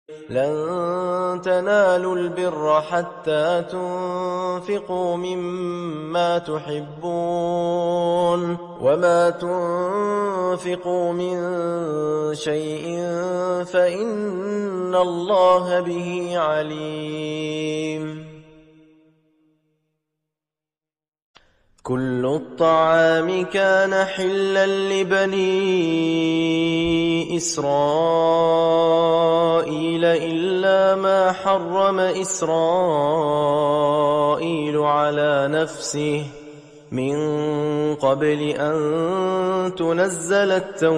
لن تنالوا البر حتى تنفقوا مما تحبون وما تنفقوا من شيء فإن الله به عليم. كل الطعام كان حلا لبني إسرائيل إلا ما حرم إسرائيل على نفسه من قبل أن تنزل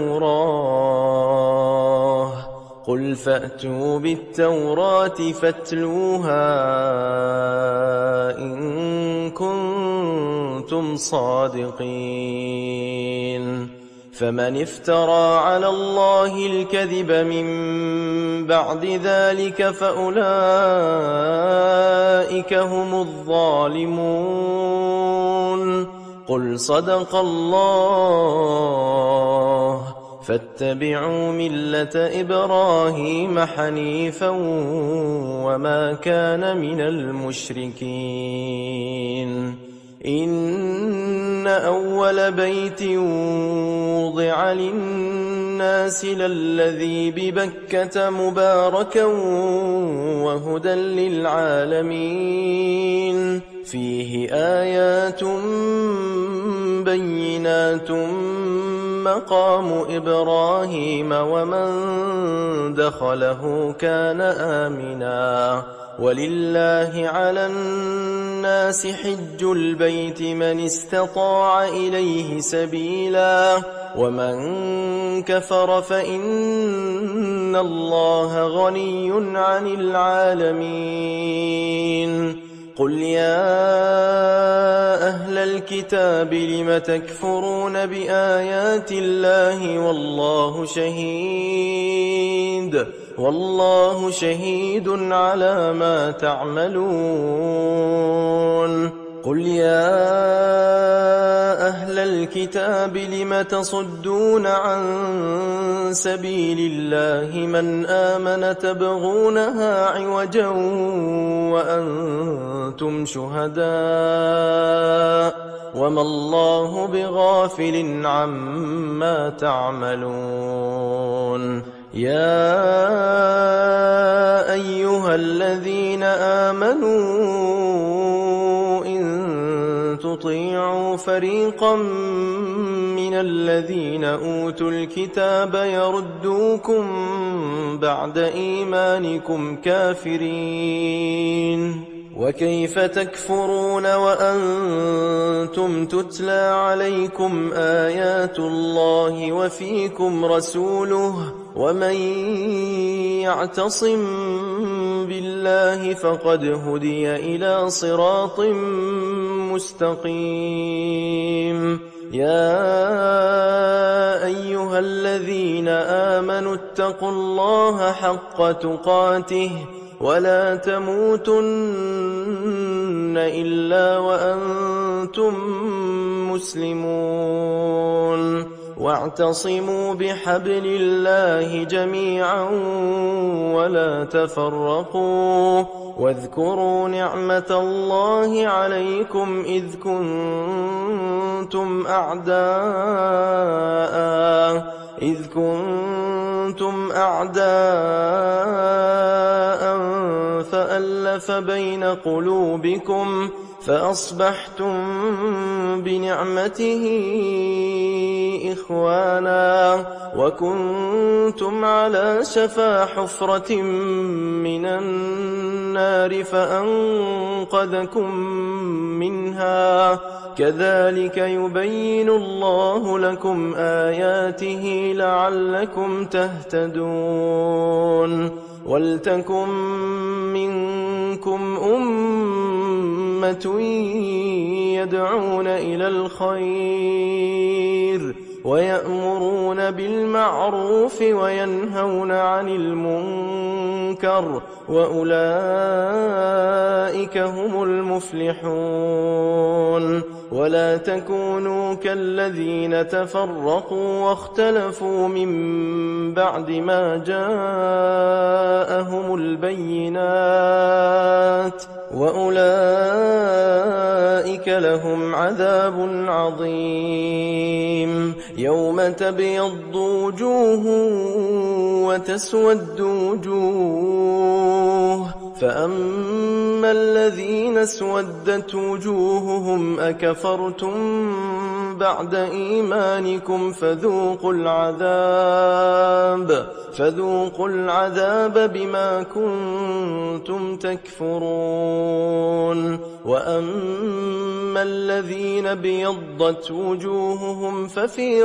التوراة. قل فأتوا بالتوراة فاتلوها إن كنتم صادقين. فمن افترى على الله الكذب من بعد ذلك فأولئك هم الظالمون. قل صدق الله فاتبعوا ملة إبراهيم حنيفا وما كان من المشركين. إن أول بيت وضع للناس للذي ببكة مباركا وهدى للعالمين فيه آيات بينات مقام إبراهيم ومن دخله كان آمنا ولله على الناس حج البيت من استطاع إليه سبيلا ومن كفر فإن الله غني عن العالمين. قل يا أهل الكتاب لم تكفرون بآيات الله والله شهيد على ما تعملون. قل يا أهل الكتاب لم تصدون عن سبيل الله من آمن تبغونها عوجا وأنتم شهداء وما الله بغافل عما تعملون. يا أيها الذين آمنوا تطيعوا فريقا من الذين أوتوا الكتاب يردوكم بعد إيمانكم كافرين. وكيف تكفرون وأنتم تتلى عليكم آيات الله وفيكم رسوله ومن يعتصم بالله فقد هدي إلى صراط مستقيم. يا أيها الذين آمنوا اتقوا الله حق تقاته ولا تموتن إلا وأنتم مسلمون. واعتصموا بحبل الله جميعا ولا تفرقوا واذكروا نعمة الله عليكم إذ كنتم أعداء فألف بين قلوبكم فأصبحتم بنعمته إخوانا وكنتم على شفا حفرة من النار فأنقذكم منها. كذلك يبين الله لكم آياته لعلكم تهتدون. ولتكن منكم أمة يدعون إلى الخير ويأمرون بالمعروف وينهون عن المنكر المنكر وأولئك هم المفلحون. ولا تكونوا كالذين تفرقوا واختلفوا من بعد ما جاءهم البينات وأولئك لهم عذاب عظيم. يوم تبيض وجوه وتسود وجوه، فأما الذين اسودت وجوههم أكفرتم بعد إيمانكم فذوقوا العذاب بما كنتم تكفرون. وأما الذين ابيضت وجوههم ففي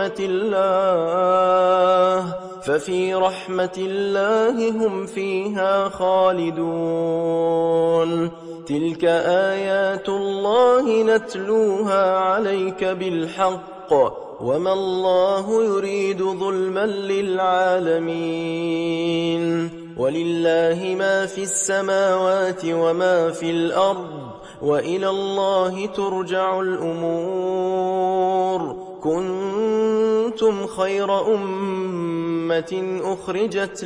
رحمة الله هم فيها خالدون. تلك آيات الله نتلوها عليك بالحق، وما الله يريد ظلما للعالمين. ولله ما في السماوات وما في الأرض، وإلى الله ترجع الأمور. كنتم خير أمة أخرجت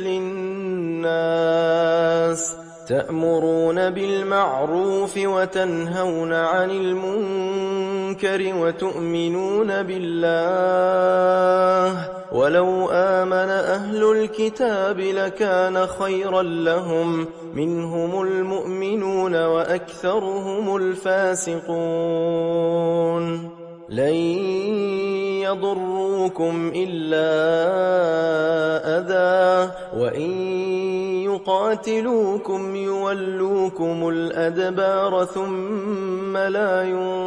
للناس تأمرون بالمعروف وتنهون عن المنكر وتؤمنون بالله. ولو آمن أهل الكتاب لكان خيرا لهم، منهم المؤمنون وأكثرهم الفاسقون. لن يضروكم إلا أذى، وإن يقاتلوكم يولوكم الأدبار ثم لا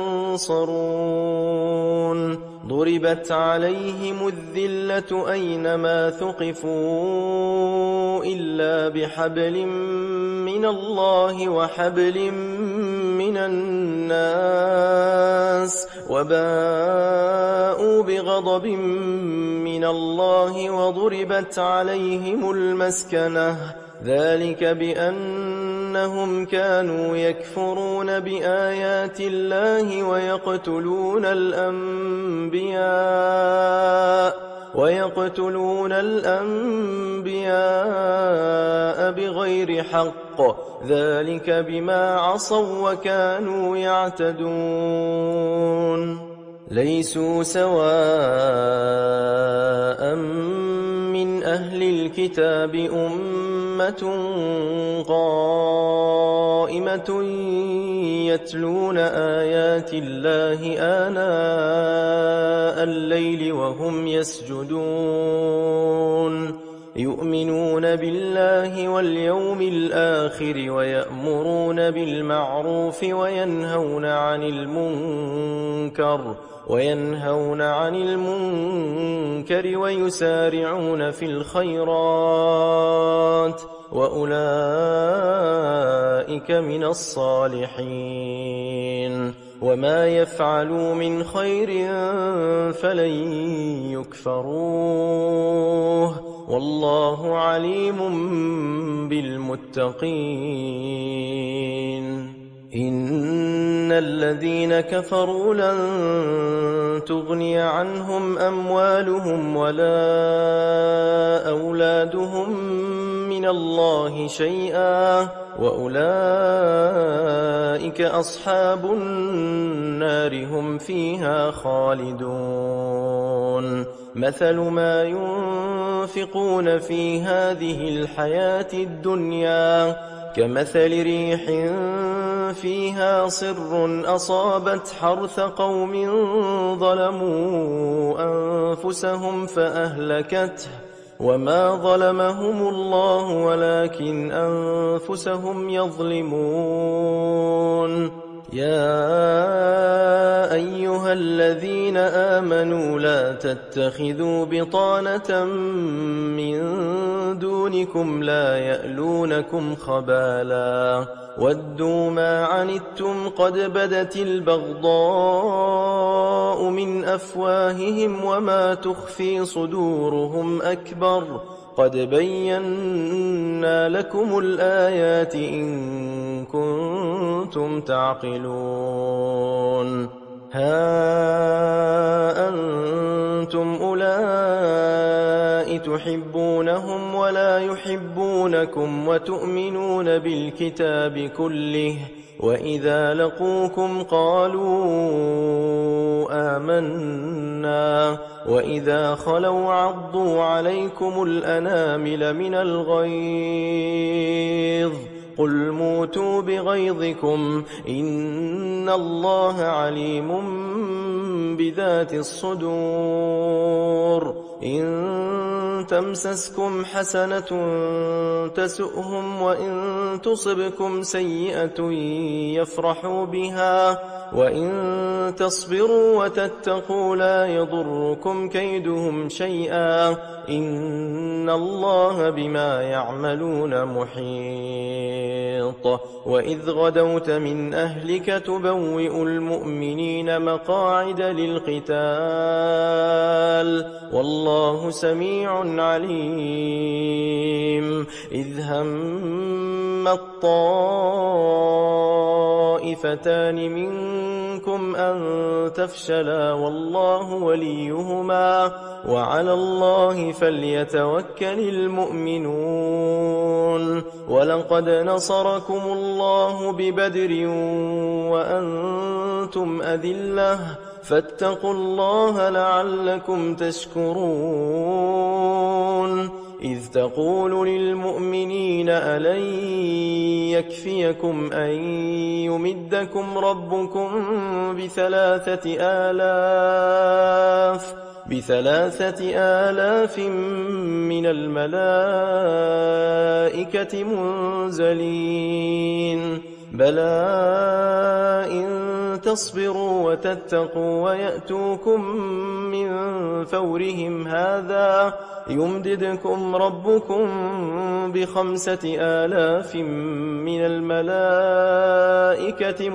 ينصرون. ضربت عليهم الذلة أينما ثقفوا إلا بحبل من الله وحبل من الناس، وباءوا بغضب من الله وضربت عليهم المسكنة. ذلك بأنهم كانوا يكفرون بآيات الله ويقتلون الأنبياء بغير حق. ذلك بما عصوا وكانوا يعتدون. ليسوا سواء من أهل الكتاب أمة قائمة يتلون آيات الله آناء الليل وهم يسجدون، يؤمنون بالله واليوم الآخر ويأمرون بالمعروف وينهون عن المنكر ويسارعون في الخيرات، وأولئك من الصالحين. وما يفعلوا من خير فلن يكفروه، والله عليم بالمتقين. إن الذين كفروا لن تغني عنهم أموالهم ولا أولادهم من الله شيئا، وأولئك أصحاب النار هم فيها خالدون. مثل ما ينفقون في هذه الحياة الدنيا كمثل ريح فيها صر أصابت حرث قوم ظلموا أنفسهم فأهلكته، وما ظلمهم الله ولكن أنفسهم يظلمون. يا أيها الذين آمنوا لا تتخذوا بطانة من دونكم لا يألونكم خبالا ودوا ما عنتم قد بدت البغضاء من أفواههم وما تخفي صدورهم أكبر قد بينا لكم الآيات إن كنتم تعقلون ها أنتم أولئك تحبونهم ولا يحبونكم وتؤمنون بالكتاب كله وإذا لقوكم قالوا آمنا وإذا خلوا عضوا عليكم الأنامل من الغيظ قل موتوا بغيظكم إن الله عليم بذات الصدور إن تمسسكم حسنة تسؤهم وإن تصبكم سيئة يفرحوا بها وإن تصبروا وتتقوا لا يضركم كيدهم شيئا إن الله بما يعملون محيط وإذ غدوت من أهلك تبوئ المؤمنين مقاعد للقتال والله سميع عليم إذ هم الطائفتان منكم أن تفشلا والله وليهما وعلى الله فليتوكل المؤمنون ولقد نصركم الله ببدر وأنتم أذلة فاتقوا الله لعلكم تشكرون إذ تقول للمؤمنين ألن يكفيكم أن يمدكم ربكم بثلاثة آلاف من الملائكة منزلين بلى إن تصبروا وتتقوا ويأتوكم من فورهم هذا يمددكم ربكم ب5000 من الملائكة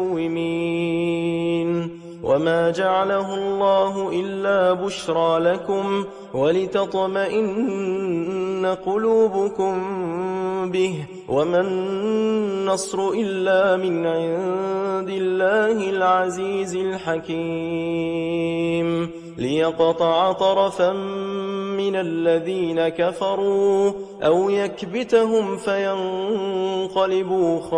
مسومين وما جعله الله إلا بشرى لكم ولتطمئن قلوبكم به وما النصر إلا من عند الله العزيز الحكيم ليقطع طرفا من الذين كفروا أو يكبتهم فينقلبوا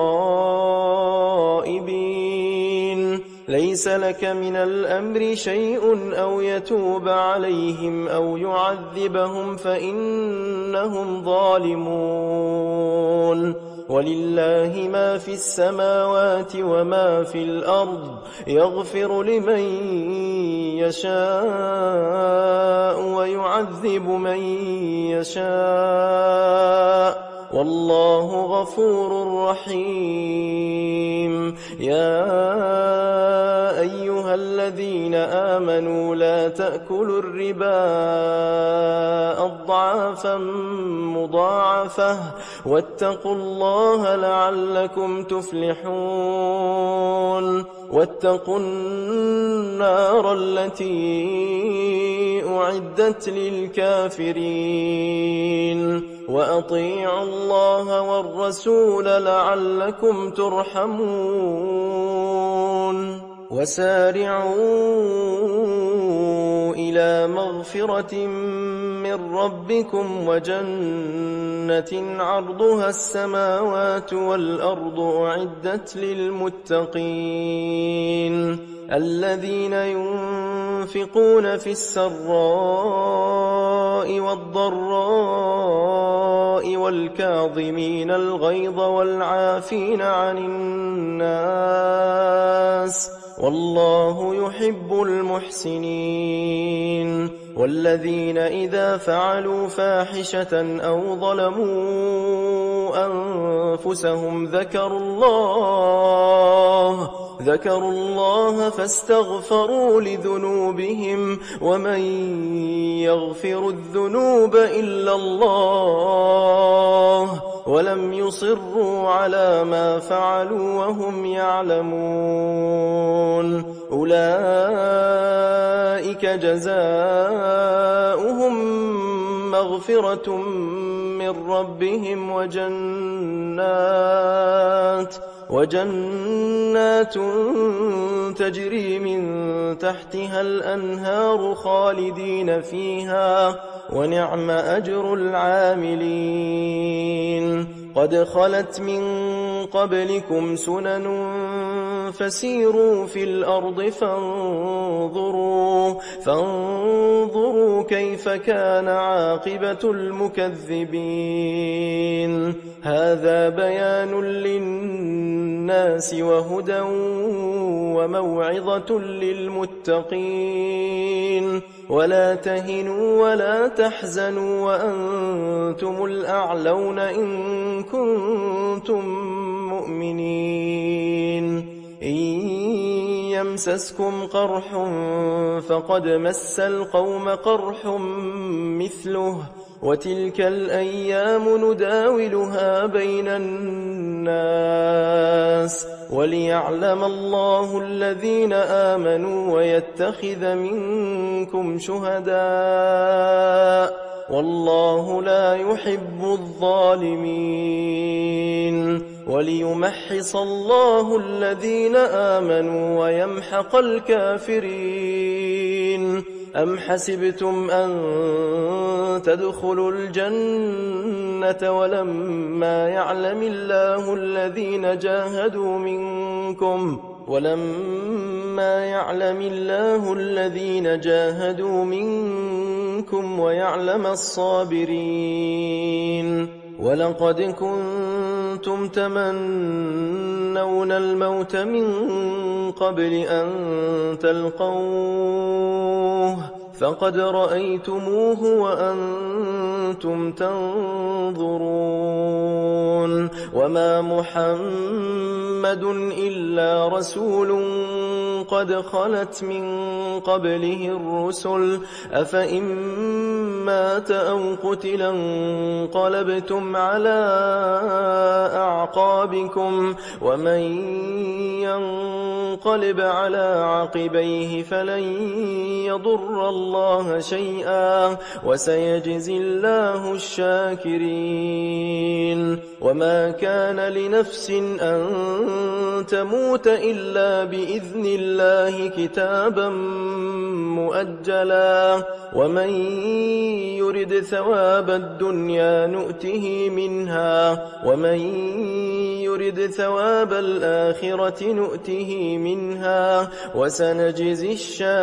خائبين ليس لك من الأمر شيء أو يتوب عليهم أو يعذبهم فإنهم ظالمون ولله ما في السماوات وما في الأرض يغفر لمن يشاء ويعذب من يشاء والله غفور رحيم يا أيها الذين آمنوا لا تأكلوا الربا أضعافا مضاعفة واتقوا الله لعلكم تفلحون واتقوا النار التي أعدت للكافرين وأطيعوا الله والرسول لعلكم ترحمون وسارعوا إلى مغفرة من ربكم وجنة عرضها السماوات والأرض أعدت للمتقين الذين ينفقون في السراء والضراء والكاظمين الغيظ والعافين عن الناس والله يحب المحسنين والذين إذا فعلوا فاحشة أو ظلموا أنفسهم ذكروا الله فاستغفروا لذنوبهم ومن يغفر الذنوب إلا الله ولم يصروا على ما فعلوا وهم يعلمون أولئك جزاؤهم مغفرة من ربهم وجنات تجري من تحتها الأنهار خالدين فيها ونعم أجر العاملين. قد خلت من قبلكم سنن فسيروا في الأرض فانظروا كيف كان عاقبة المكذبين. هذا بيان للناس وهدى وموعظة للمتقين. ولا تهنوا ولا تحزنوا وأنتم الأعلون إن كنتم مؤمنين. إن يمسسكم قرح فقد مس القوم قرح مثله وتلك الأيام نداولها بين الناس وليعلم الله الذين آمنوا ويتخذ منكم شهداء والله لا يحب الظالمين. وليمحص الله الذين آمنوا ويمحق الكافرين. أم حسبتم أن تدخلوا الجنة ولما يعلم الله الذين جاهدوا منكم ويعلم الصابرين. ولقد كنتم تمنون الموت من قبل أن تلقوه فقد رأيتموه وأنتم تنظرون. وما محمد إلا رسول قد خلت من قبله الرسل أفإن مات أو قتلا انقلبتم على أعقابكم ومن ينقلب على عقبيه فلن يضر الله شيئا وسيجزي الله الشاكرين. وما كان لنفس أن تموت إلا بإذن الله كتابا مؤجلا ومن يرد ثواب الدنيا نؤته منها ومن يرد ثواب الآخرة نؤته منها وسنجزي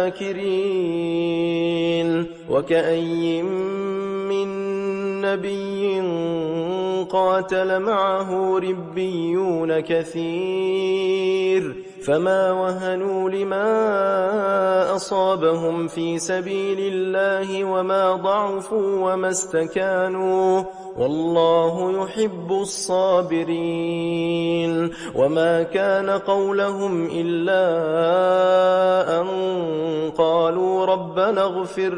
الشاكرين. وكأي من نبي قاتل معه ربيون كثير فما وهنوا لما أصابهم في سبيل الله وما ضعفوا وما استكانوا والله يحب الصابرين. وما كان قولهم إلا أن قالوا ربنا اغفر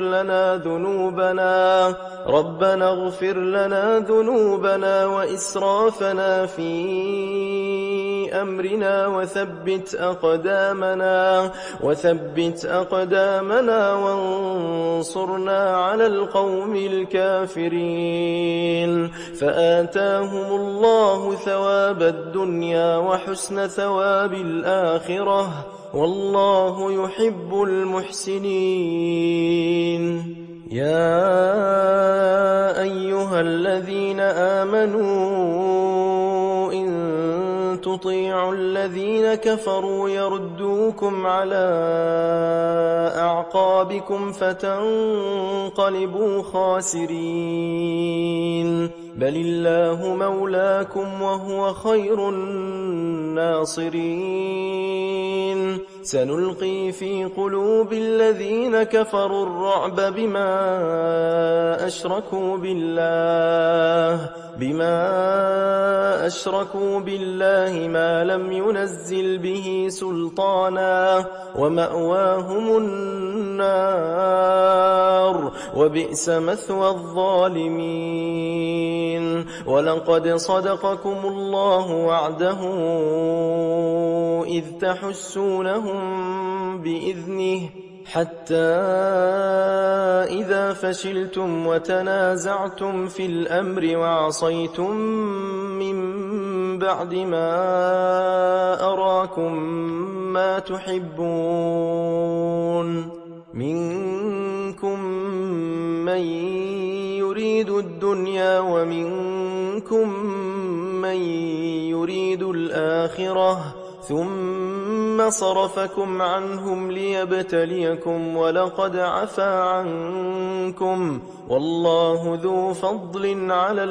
لنا ذنوبنا وإسرافنا في أمرنا وثبت أقدامنا وانصرنا على القوم الكافرين. فآتاهم الله ثواب الدنيا وحسن ثواب الآخرة والله يحب المحسنين. يا أيها الذين آمنوا إن تطيعوا الذين كفروا يردوكم على أعقابكم فتنقلبوا خاسرين. بل الله مولاكم وهو خير الناصرين. سنلقي في قلوب الذين كفروا الرعب بما أشركوا بالله ما لم ينزل به سلطانا ومأواهم النار وبئس مثوى الظالمين. ولقد صدقكم الله وعده إذ تحسونهم بإذنه حتى إذا فشلتم وتنازعتم في الأمر وعصيتم من بعد ما أراكم ما تحبون منكم من يريد الدنيا ومنكم من يريد الآخرة ثم صرفكم عنهم ليبتليكم ولقد عفا عنكم والله ذو فضل على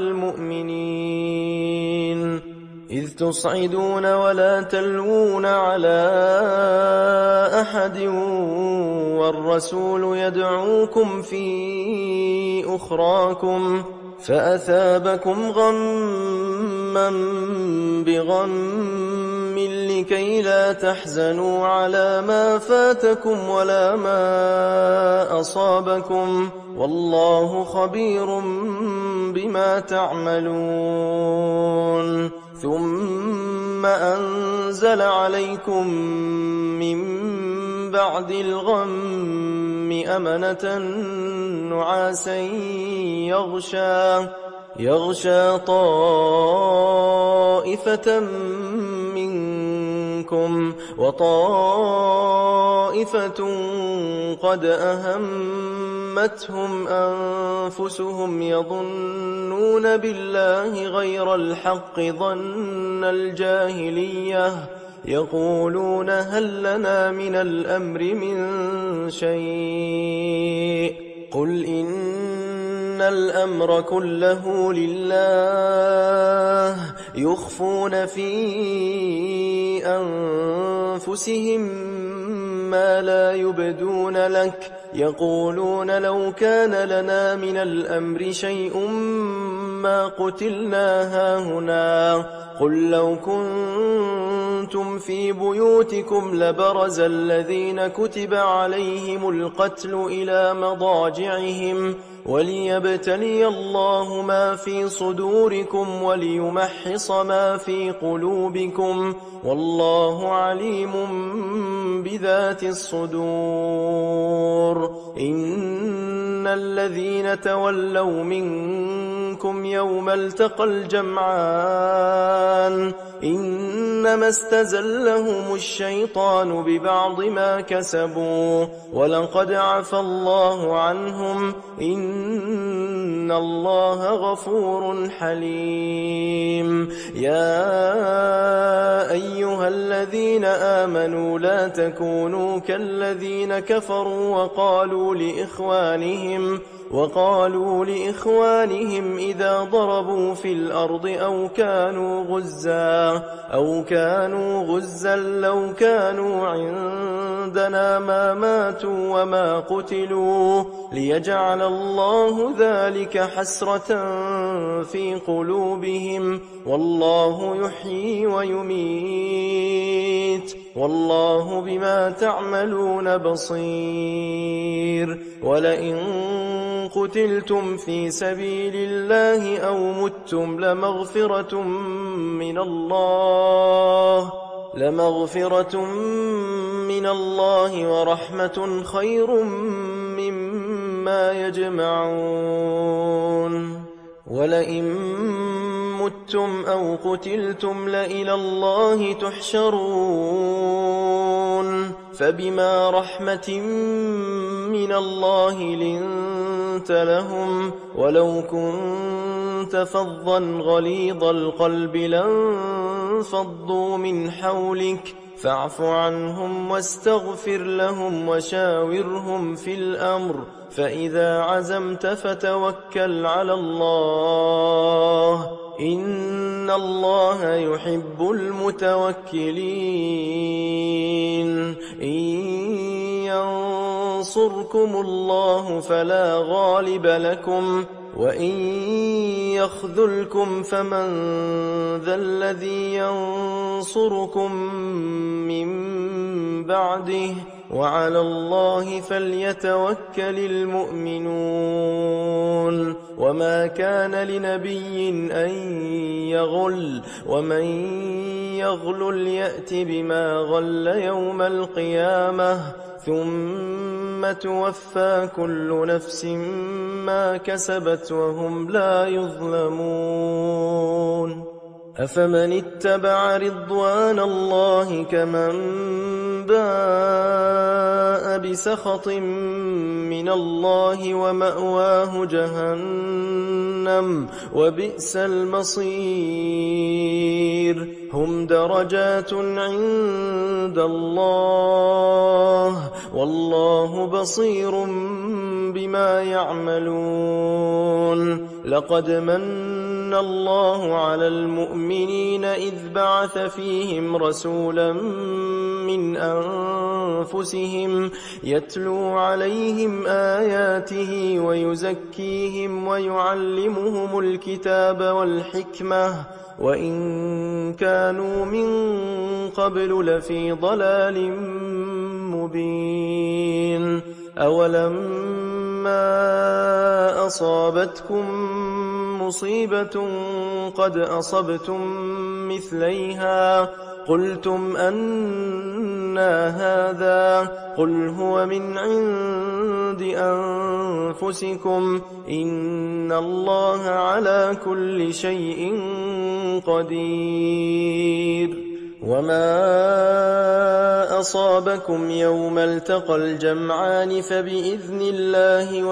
المؤمنين إذ تصعدون ولا تلوون على أحد والرسول يدعوكم في أخراكم فأثابكم غما بغم لكي لا تحزنوا على ما فاتكم ولا ما أصابكم والله خبير بما تعملون ثم أنزل عليكم من بعد الغم أمنة نعاسا يغشى طائفة منكم وطائفة قد أهمتهم أنفسهم يظنون بالله غير الحق ظن الجاهلية يقولون هل لنا من الأمر من شيء قل إن الأمر كله لله يخفون في أنفسهم ما لا يبدون لك يقولون لو كان لنا من الأمر شيء ما قتلنا هاهنا قل لو كنتم في بيوتكم لبرز الذين كتب عليهم القتل إلى مضاجعهم وليبتلي الله ما في صدوركم وليمحص ما في قلوبكم والله عليم بذات الصدور إن الذين تولوا منكم يوم التقى الجمعان إنما استزلهم الشيطان ببعض ما كسبوا ولقد عفى الله عنهم إن الله غفور حليم يا أيها الذين آمنوا لا تكونوا كالذين كفروا وقالوا لإخوانهم إذا ضربوا في الأرض أو كانوا غزا لو كانوا عندنا ما ماتوا وما قتلوا ليجعل الله ذلك حسرة في قلوبهم والله يحيي ويميت والله بما تعملون بصير ولئن قتلتم في سبيل الله أو متم لمغفرة من الله ورحمة خير مما يجمعون ولئن متم أو قتلتم لإلى الله تحشرون فبما رحمة من الله لنت لهم ولو كنت فظا غليظ القلب لانفضوا من حولك فاعف عنهم واستغفر لهم وشاورهم في الأمر فإذا عزمت فتوكل على الله إن الله يحب المتوكلين إن ينصركم الله فلا غالب لكم وإن يخذلكم فمن ذا الذي ينصركم من بعده وعلى الله فليتوكل المؤمنون وما كان لنبي أن يغل ومن يغل يأت بما غل يوم القيامة ثم توفى كل نفس ما كسبت وهم لا يظلمون أفمن اتبع رضوان الله كمن باء بسخط من الله ومأواه جهنم وبئس المصير هم درجات عند الله والله بصير بما يعملون لقد من الله على المؤمنين إذ بعث فيهم رسولا من أنفسهم يتلو عليهم آياته ويزكيهم ويعلمهم الكتاب والحكمة وإن كانوا من قبل لفي ضلال مبين أولما أصابتكم مصيبة قد أصبتم مثليها قلتم أنى هذا قل هو من عند أنفسكم إن الله على كل شيء قدير وما أصابكم يوم التقى الجمعان فبإذن الله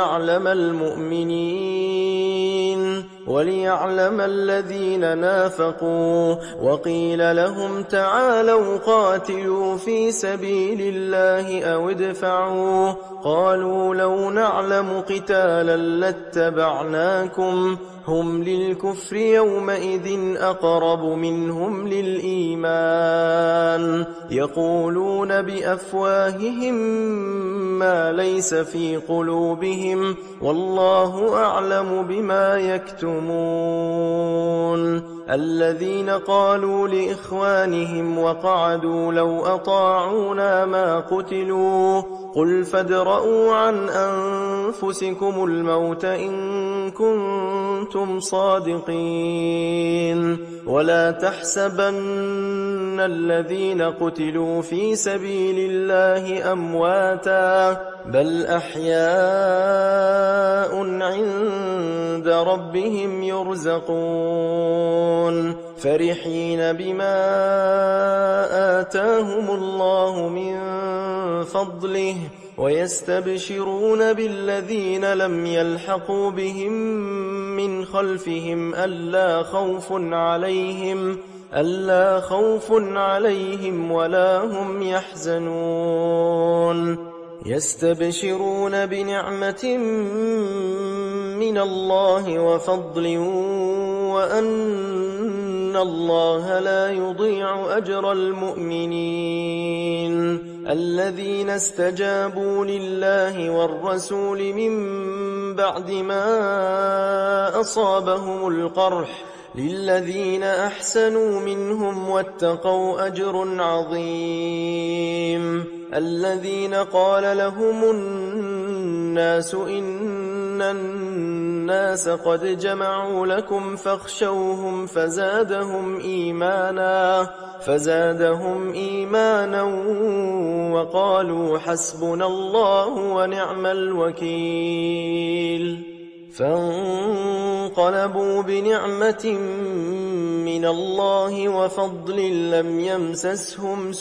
وليعلم الذين نافقوا وقيل لهم تعالوا قاتلوا في سبيل الله أو ادفعوا قالوا لو نعلم قتالا لاتبعناكم هم للكفر يومئذ أقرب منهم للإيمان يقولون بأفواههم ما ليس في قلوبهم والله أعلم بما يكتمون الذين قالوا لإخوانهم وقعدوا لو أطاعونا ما قتلوا قل فادرءوا عن أنفسكم الموت إن كنتم صادقين ولا تحسبن الذين قتلوا في سبيل الله أمواتا بل أحياء عند ربهم يرزقون فرحين بما آتاهم الله من فضله ويستبشرون بالذين لم يلحقوا بهم من خلفهم ألا خوف عليهم ولا هم يحزنون يستبشرون بنعمة من الله وفضل وأن الله لا يضيع أجر المؤمنين الذين استجابوا لله والرسول من بعد ما أصابهم القرح للذين أحسنوا منهم واتقوا أجر عظيم الذين قال لهم الناس إن الناس قد جمعوا لكم فاخشوهم فزادهم إيمانا وقالوا حسبنا الله ونعم الوكيل فانقلبوا بنعمة من الله وفضل لم يمسسهم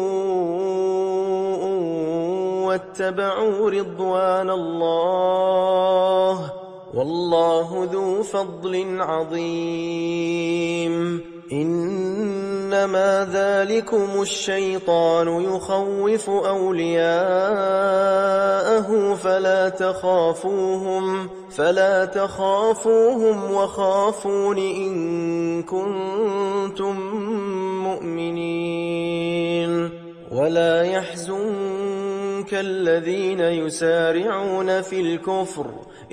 سوء واتبعوا رضوان الله والله ذو فضل عظيم إنما ذلكم الشيطان يخوف أولياءه فلا تخافوهم وخافون إن كنتم مؤمنين ولا يحزنك الذين يسارعون في الكفر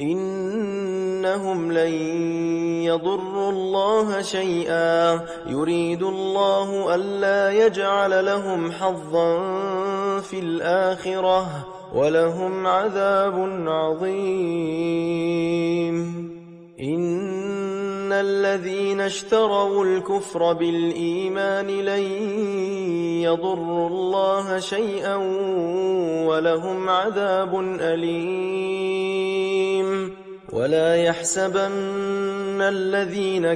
إنهم لن يضروا الله شيئا يريد الله ألا يجعل لهم حظا في الآخرة ولهم عذاب عظيم إن الذين اشتروا الكفر بالإيمان لن يضروا الله شيئا ولهم عذاب أليم. ولا يحسبن الذين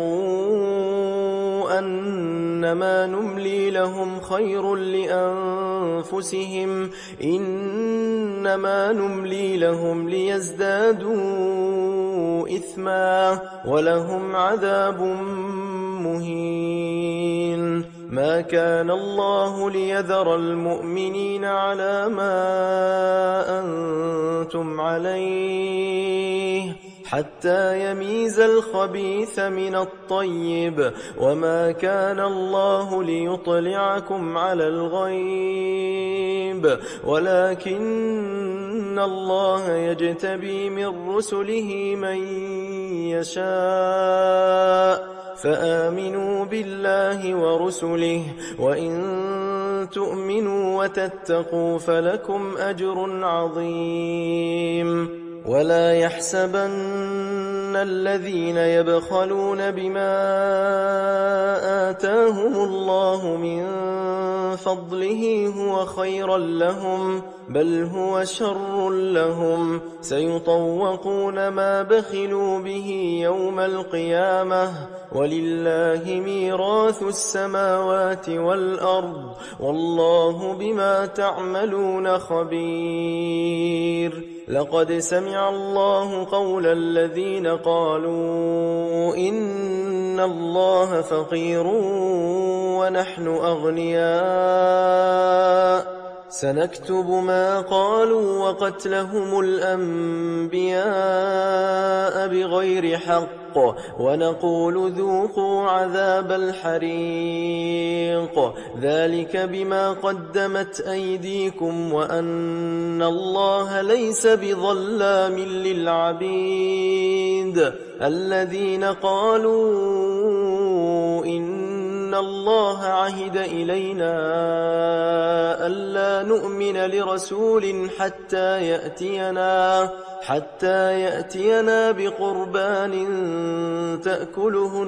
كفروا أنما نملي لهم خير لأنفسهم إنما نملي لهم ليزدادوا إثما ولهم عذاب مهين. ما كان الله ليذر المؤمنين على ما أنتم عليه حتى يميز الخبيث من الطيب وما كان الله ليطلعكم على الغيب ولكن الله يجتبي من رسله من يشاء فآمنوا بالله ورسله وإن تؤمنوا وتتقوا فلكم أجر عظيم. ولا يحسبن الذين يبخلون بما آتاهم الله من فضله هو خيرا لهم بل هو شر لهم سيطوقون ما بخلوا به يوم القيامة ولله ميراث السماوات والأرض والله بما تعملون خبير. لقد سمع الله قول الذين قالوا إن الله فقير ونحن أغنياء سنكتب ما قالوا وقتلهم الأنبياء بغير حق ونقول ذوقوا عذاب الحريق ذلك بما قدمت أيديكم وأن الله ليس بظلام للعبيد. الذين قالوا إن الله عهد إلينا ألا نؤمن لرسول حتى يأتينا بقربان تأكله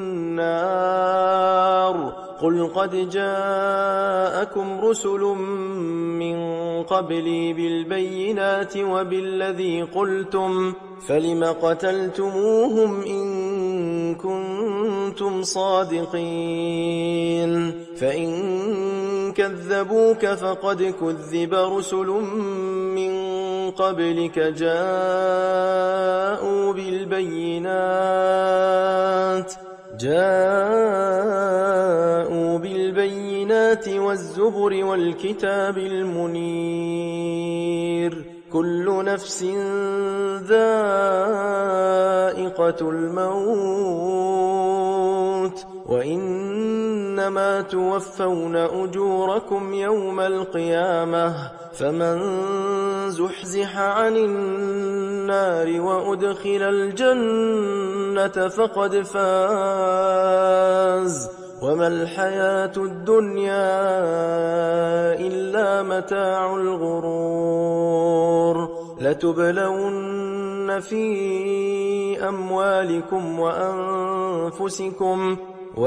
النار قل قد جاءكم رسل من قبلي بالبينات وبالذي قلتم فلم قتلتموهم إن كنتم صادقين. فإن كذبوك فقد كذب رسل من قبلك جاءوا بالبينات والزبر والكتاب المنير كل نفس ذائقة الموت وإنما توفون أجوركم يوم القيامة فمن زحزح عن النار وأدخل الجنة فقد فاز وما الحياة الدنيا إلا متاع الغرور. لتبلون في أموالكم وأنفسكم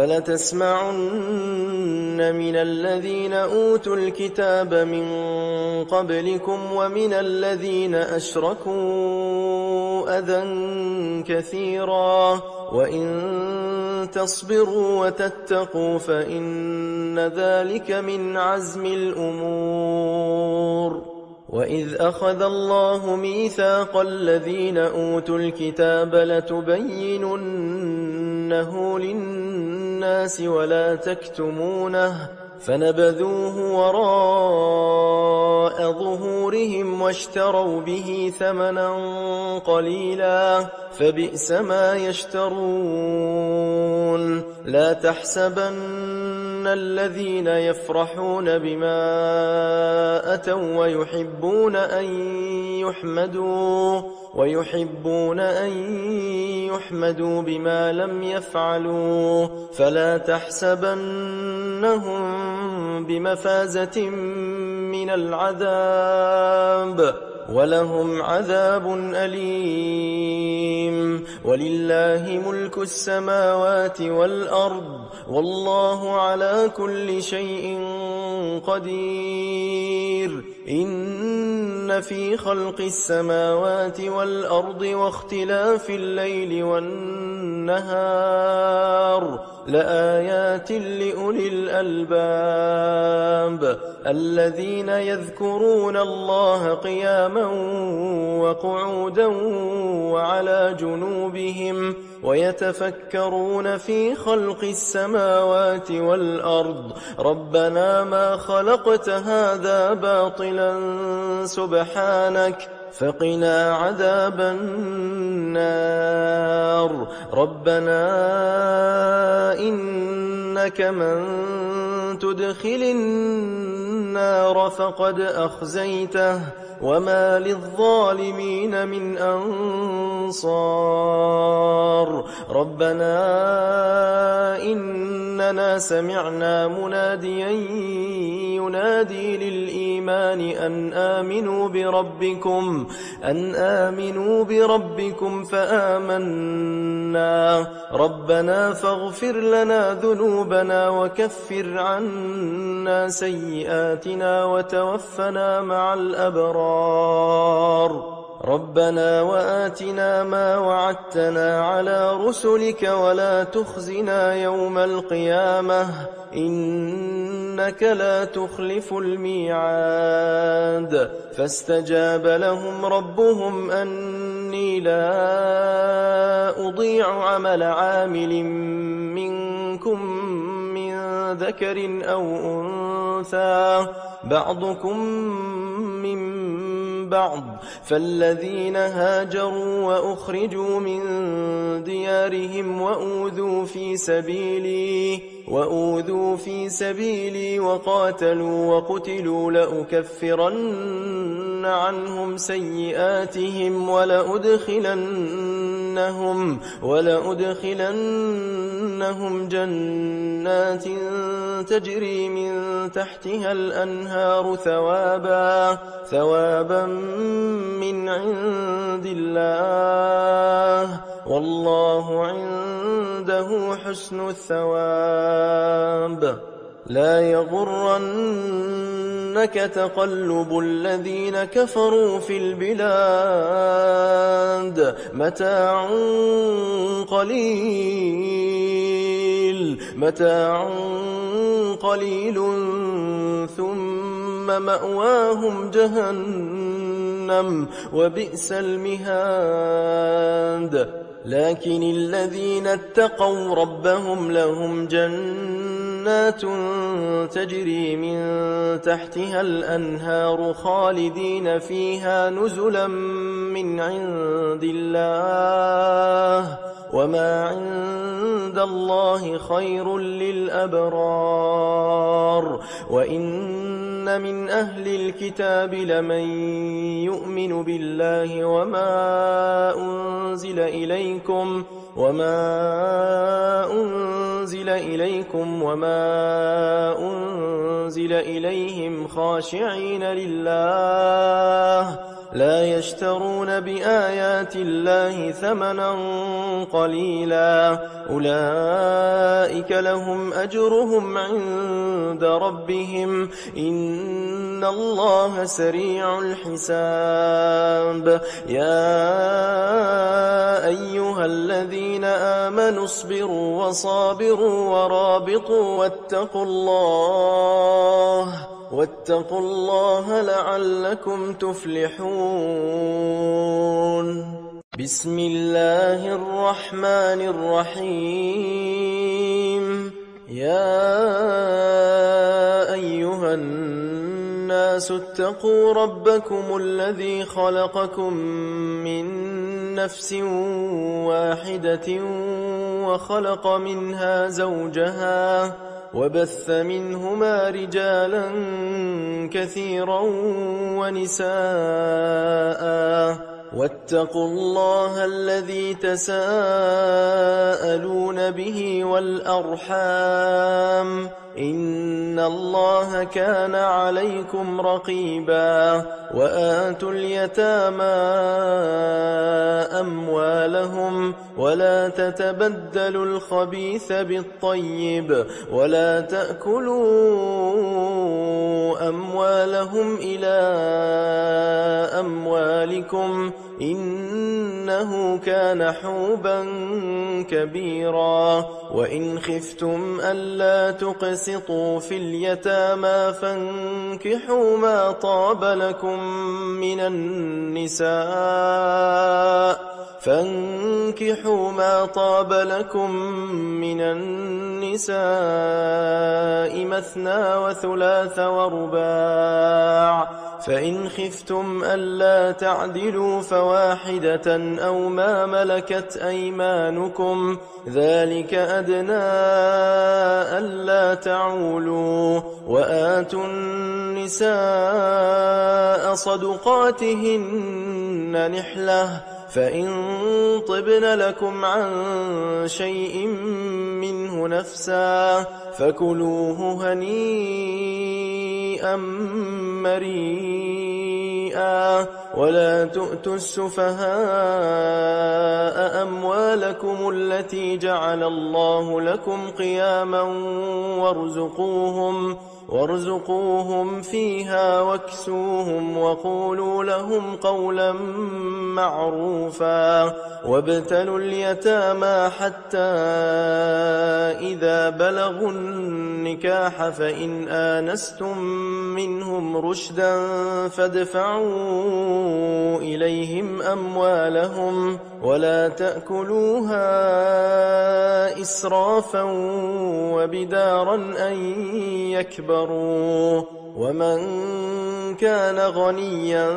ولتسمعن من الذين أوتوا الكتاب من قبلكم ومن الذين أشركوا أذى كثيرا وإن تصبروا وتتقوا فإن ذلك من عزم الأمور. وإذ أخذ الله ميثاق الذين أوتوا الكتاب لتبيننه للناس ولا تكتمونه فنبذوه وراء ظهورهم واشتروا به ثمنا قليلا فبئس ما يشترون. لا تحسبن الذين يفرحون بما أتوا ويحبون أن يحمدوا بما لم يفعلوا فلا تحسبنهم بمفازة من العذاب ولهم عذاب أليم. ولله ملك السماوات والأرض والله على كل شيء قدير. إن في خلق السماوات والأرض واختلاف الليل والنهار لآيات لأولي الألباب الذين يذكرون الله قياما وقعودا وعلى جنوبهم ويتفكرون في خلق السماوات والأرض ربنا ما خلقت هذا باطلا سبحانك فقنا عذاب النار. ربنا إنك من تدخل النار فقد أخزيته وما للظالمين من أنصار. ربنا إننا سمعنا مناديا ينادي للإيمان أن آمنوا بربكم فآمنا. ربنا فاغفر لنا ذنوبنا وكفر عنا سيئاتنا وتوفنا مع الأبرار. ربنا وآتنا ما وعدتنا على رسلك ولا تخزنا يوم القيامة إنك لا تخلف الميعاد. فاستجاب لهم ربهم أني لا أضيع عمل عامل منكم من ذكر أو أنثى بعضكم من بعض. فالذين هاجروا وأخرجوا من ديارهم وأوذوا في سبيلي وقاتلوا وقتلوا لأكفرن عنهم سيئاتهم ولأدخلنهم جنات تجري من تحتها الأنهار ثوابا من عند الله والله عنده حسن الثواب. لا يغرنك تقلب الذين كفروا في البلاد متاع قليل ثم مأواهم جهنم وبئس المهاد. لكن الذين اتقوا ربهم لهم جنات تجري من تحتها الأنهار خالدين فيها نزلا من عند الله وما عند الله خير للأبرار. وإن من أهل الكتاب لمن يؤمن بالله وما أنزل إليكم وما أنزل إليهم خاشعين لله لا يشترون بآيات الله ثمنا قليلا أولئك لهم أجرهم عند ربهم إن الله سريع الحساب. يا أيها الذين آمنوا اصبروا وصابروا ورابطوا واتقوا الله لعلكم تفلحون. بسم الله الرحمن الرحيم. يا أيها الناس اتقوا ربكم الذي خلقكم من نفس واحدة وخلق منها زوجها وبث منهما رجالا كثيرا ونساء واتقوا الله الذي تساءلون به والأرحام إن الله كان عليكم رقيبا وآتوا اليتامى أموالهم ولا تتبدلوا الخبيث بالطيب ولا تأكلوا أموالهم إلى أموالكم إنه كان حوبا كبيرا وإن خفتم ألا تقسطوا في اليتامى فانكحوا ما طاب لكم من النساء مثنى وثلاث ورباع فإن خفتم ألا تعدلوا فواحدة أو ما ملكت أيمانكم ذلك أدنى ألا تعولوا وآتوا النساء صدقاتهن نحلة فإن طبن لكم عن شيء منه نفسا فكلوه هنيئا مريئا ولا تؤتوا السفهاء أموالكم التي جعل الله لكم قياما وارزقوهم فيها واكسوهم وقولوا لهم قولا معروفا وابتلوا اليتامى حتى إذا بلغوا النكاح فإن آنستم منهم رشدا فادفعوا إليهم أموالهم ولا تأكلوها إسرافا وبدارا أن يكبروا ومن كان غنيا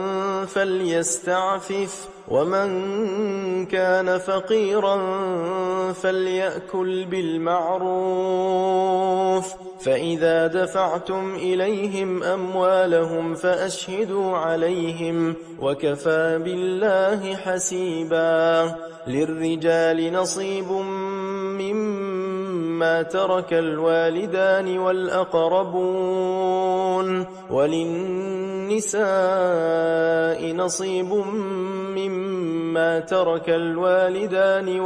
فليستعفف ومن كان فقيرا فليأكل بالمعروف فإذا دفعتم إليهم أموالهم فأشهدوا عليهم وكفى بالله حسيبا للرجال نصيب مما ترك الوالدان والأقربون وللنساء نصيب مما ترك الوالدان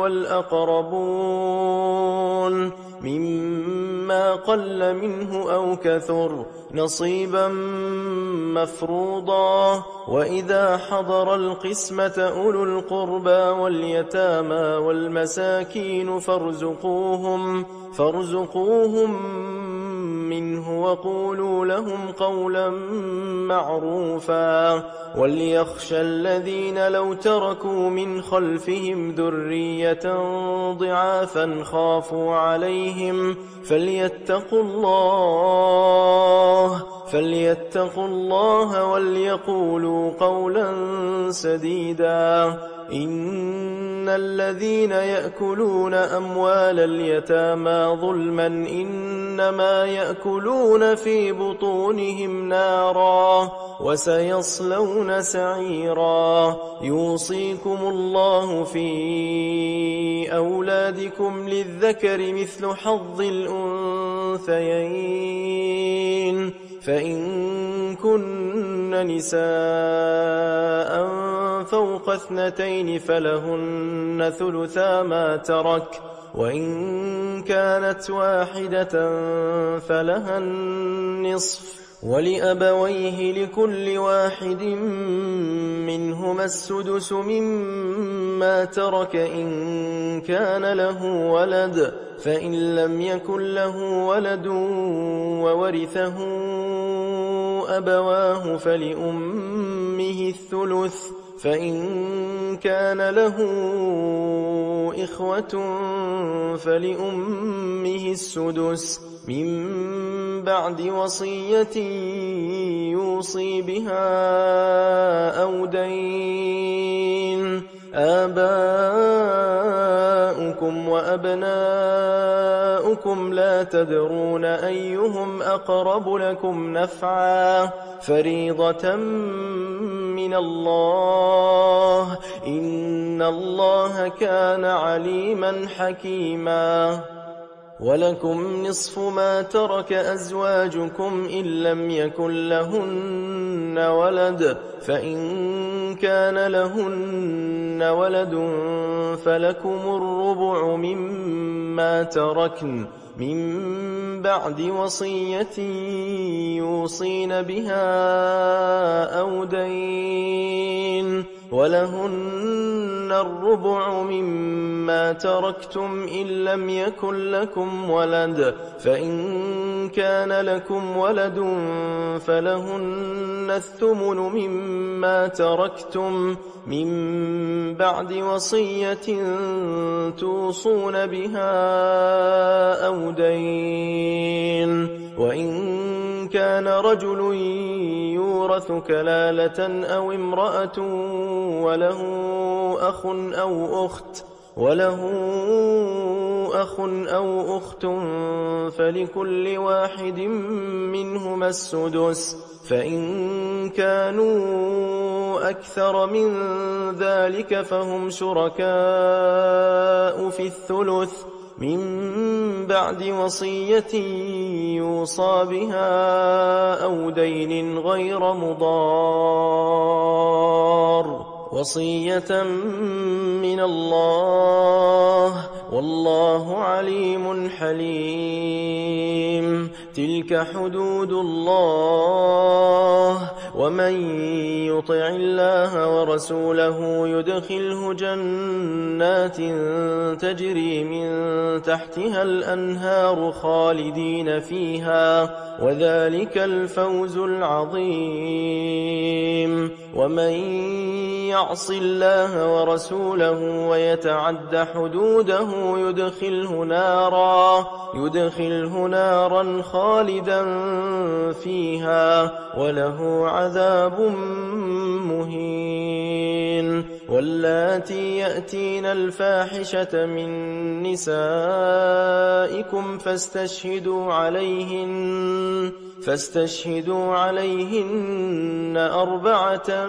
والأقربون مما قل منه أو كثر نصيبا مفروضا وإذا حضر القسمة أولو القربى واليتامى والمساكين فارزقوهم منه وقولوا لهم قولا معروفا وليخشى الذين لو تركوا من خلفهم ذرية ضعافا خافوا عليهم فليتقوا الله وليقولوا قولا سديدا إن الذين يأكلون أموال اليتامى ظلما إنما يأكلون في بطونهم نارا وسيصلون سعيرا يوصيكم الله في أولادكم للذكر مثل حظ الأنثيين فإن كن نساء فوق 2 فلهن ثلثا ما ترك وإن كانت واحدة فلها النصف ولأبويه لكل واحد منهما السدس مما ترك إن كان له ولد فإن لم يكن له ولد وورثه أبواه فلأمه الثلث فإن كان له إخوة فلأمه السدس من بعد وصية يوصي بها أو دين آباؤكم وأبناؤكم لا تدرون أيهم أقرب لكم نفعا فريضة من من الله إن الله كان عليما حكيما ولكم نصف ما ترك أزواجكم إن لم يكن لهن ولد فإن كان لهن ولد فلكم الربع مما تركن من بعد وصية يوصين بها أو دين ولهن الربع مما تركتم إن لم يكن لكم ولد فإن كان لكم ولد فلهن الثمن مما تركتم من بعد وصية توصون بها أو دين وإن كان رجل يورث كلالة أو امرأة وله أخ أو أخت فلكل واحد منهما السدس فإن كانوا أكثر من ذلك فهم شركاء في الثلث من بعد وصية يوصى بها أو دين غير مضار وصية من الله والله عليم حليم تلك حدود الله ومن يطع الله ورسوله يدخله جنات تجري من تحتها الأنهار خالدين فيها وذلك الفوز العظيم ومن يعص الله ورسوله ويتعد حدوده يدخله نارا خالدا فيها وله عذاب مهين واللاتي يأتين الفاحشة من نسائكم فاستشهدوا عليهن 4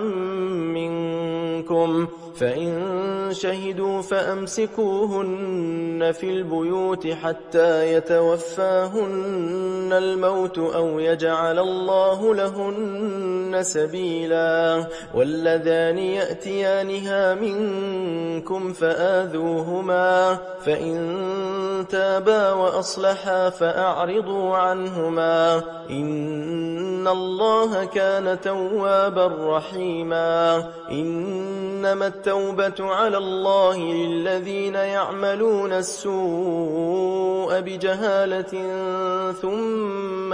منكم فإن شهدوا فأمسكوهن في البيوت حتى يتوفاهن الموت أو يجعل الله لهن سبيلا واللذان يأتيانها منكم فآذوهما فإن تابا وأصلحا فأعرضوا عنهما إن الله كان توابا رحيما إنما التوبة على الله للذين يعملون السوء بجهالة ثم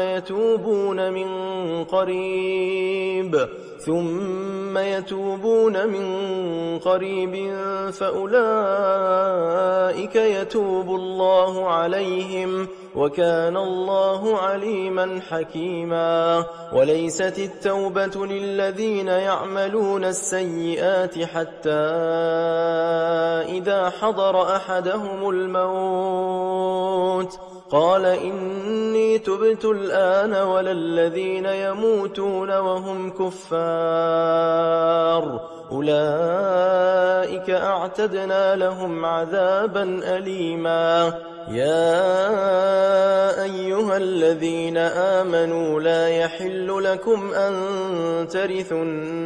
يتوبون من قريب فأولئك يتوب الله عليهم وكان الله عليما حكيما وليست التوبة للذين يعملون السيئات حتى إذا حضر أحدهم الموت قال إني تبت الآن ولا الذين يموتون وهم كفار أولئك أعتدنا لهم عذابا أليما يا أيها الذين آمنوا لا يحل لكم أن ترثوا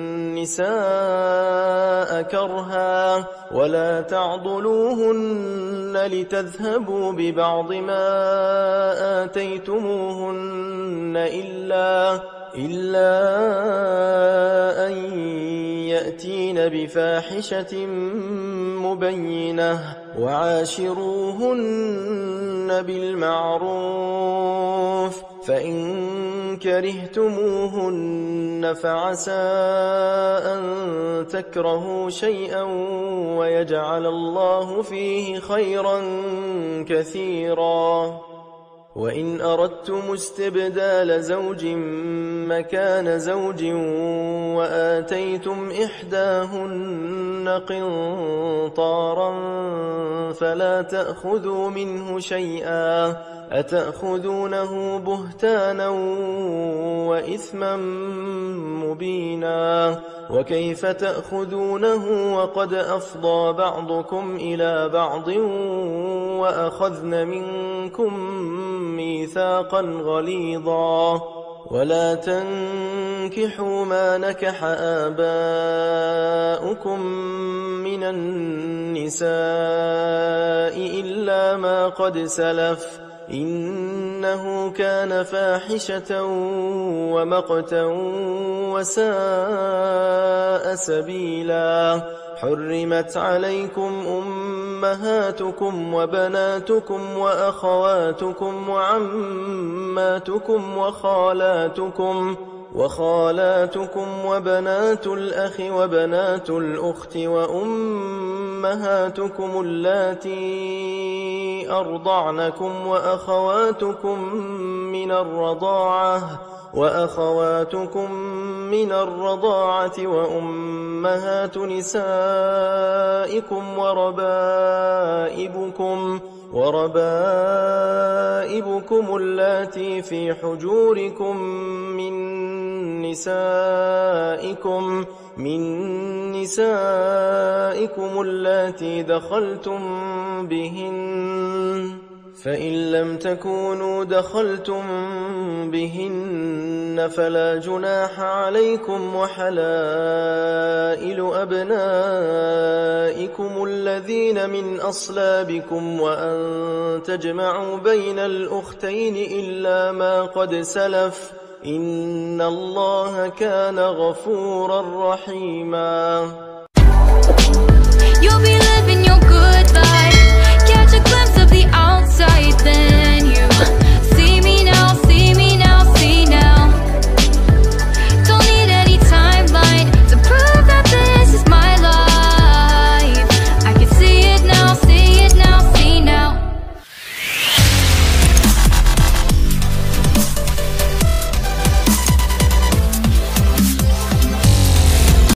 النساء كرها ولا تعضلوهن لتذهبوا ببعض ما آتيتموهن إلا أن يأتين بفاحشة مبينة وعاشروهن بالمعروف فإن كرهتموهن فعسى أن تكرهوا شيئا ويجعل الله فيه خيرا كثيرا وإن أردتم استبدال زوج مكان زوج وآتيتم إحداهن قنطارا فلا تأخذوا منه شيئا أتأخذونه بهتانا وإثما مبينا وكيف تأخذونه وقد أفضى بعضكم إلى بعض وأخذن منكم ميثاقا غليظا ولا تنكحوا ما نكح آباؤكم من النساء إلا ما قد سلف إنه كان فاحشة ومقتا وساء سبيلا حرمت عليكم أمهاتكم وبناتكم وأخواتكم وعماتكم وخالاتكم وبنات الأخ وبنات الأخت وأمهاتكم اللاتي أرضعنكم وأخواتكم من الرضاعة وأمهات نسائكم وربائبكم اللاتي في حجوركم من نسائكم اللاتي دخلتم بهن فإن لم تكونوا دخلتم بهن فلا جناح عليكم وحلائل أبنائكم الذين من أصلابكم وأن تجمعوا بين الأختين إلا ما قد سلف إن الله كان غفورا رحيما.